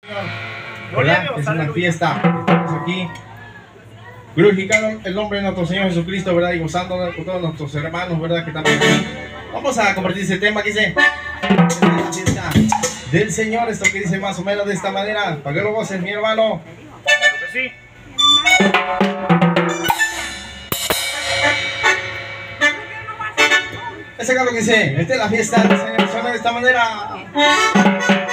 ¿Verdad? Es una fiesta. Estamos aquí glorificando el nombre de nuestro Señor Jesucristo, ¿verdad? Y gozando con todos nuestros hermanos, ¿verdad? Que también aquí. Vamos a compartir ese tema que dice la fiesta del Señor. Esto que dice más o menos de esta manera. Para que lo goces, mi hermano. Claro que sí. Ese es lo que dice. Esta es la fiesta del Señor. Suena de esta manera.